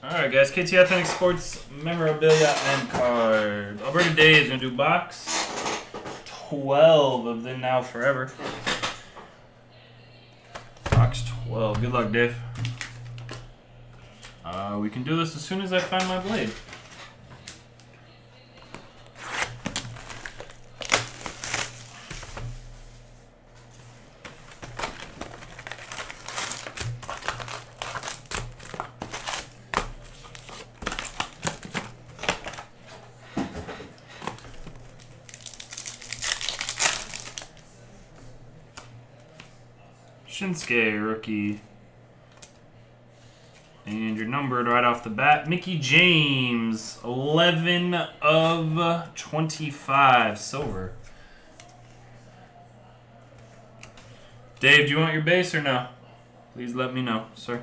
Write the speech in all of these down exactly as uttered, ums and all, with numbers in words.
Alright, guys. K T Authentic Sports memorabilia and card. Alberta Day is going to do box twelve of Then Now Forever. Box twelve. Good luck, Dave. Uh, we can do this as soon as I find my blade. Shinsuke, rookie. And you're numbered right off the bat. Mickey James, eleven of twenty-five, silver. Dave, do you want your base or no? Please let me know, sir.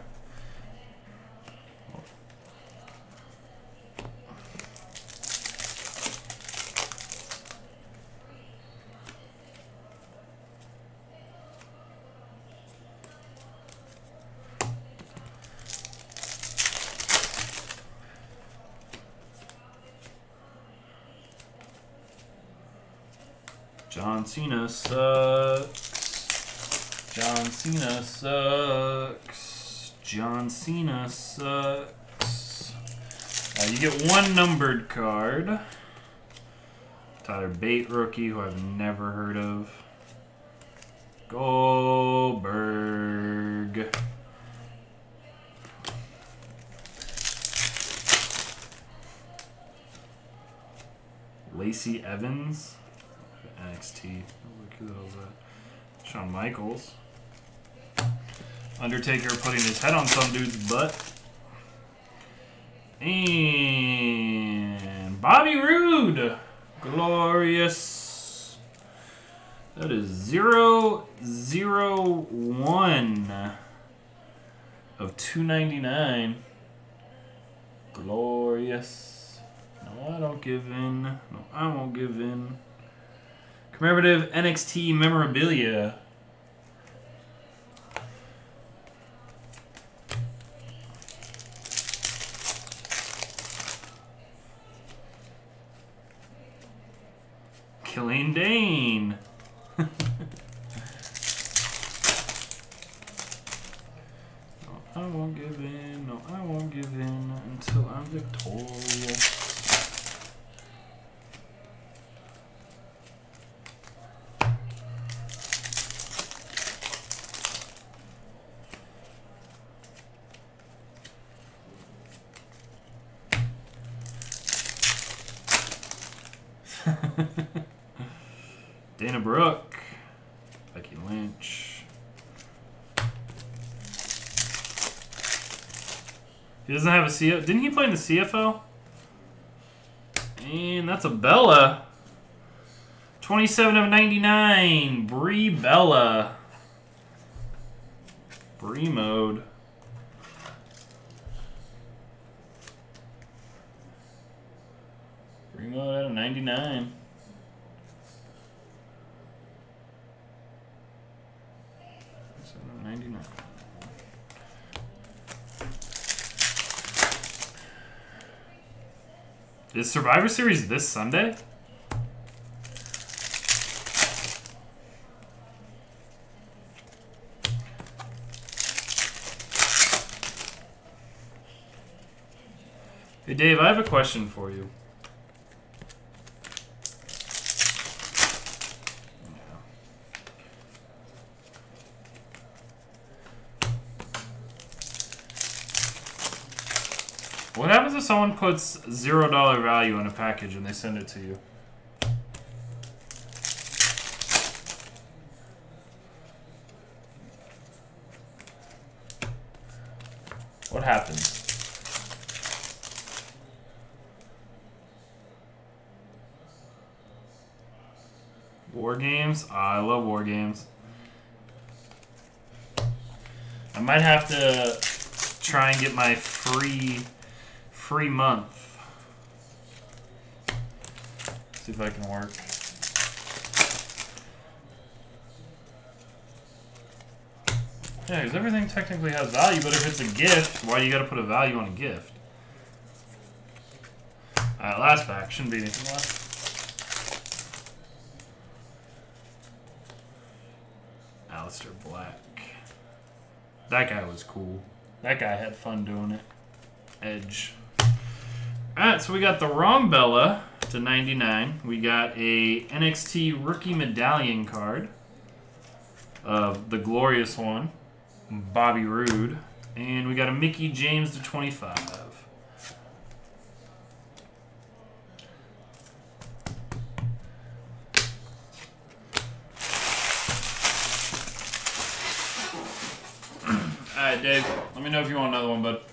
John Cena sucks. John Cena sucks. John Cena sucks. Uh, you get one numbered card. Tyler Bate rookie, who I've never heard of. Goldberg. Lacey Evans. N X T. Look who that was at. Shawn Michaels. Undertaker putting his head on some dude's butt. And Bobby Roode. Glorious. That is zero zero one of two ninety-nine. Glorious. No, I don't give in. No, I won't give in. Commemorative N X T memorabilia. Killian Dane. No, I won't give in. No, I won't give in until I'm victorious. Dana Brooke, Becky Lynch. He doesn't have a C F L. Didn't he play in the C F L? And that's a Bella. twenty-seven of ninety-nine. Brie Bella. Brie mode. Brie mode out of ninety-nine. ninety-nine. Is Survivor Series this Sunday? Hey Dave, I have a question for you. What happens if someone puts zero dollar value on a package and they send it to you? What happens? War games? Oh, I love war games. I might have to try and get my free free month. See if I can work. Yeah, because everything technically has value, but if it's a gift, why do you gotta put a value on a gift? Alright, last pack. Shouldn't be anything left. Alistair Black. That guy was cool. That guy had fun doing it. Edge. Alright, so we got the Rombella to ninety-nine. We got a N X T Rookie Medallion card of the glorious one, Bobby Roode. And we got a Mickey James to twenty-five. Alright, Dave, let me know if you want another one, bud.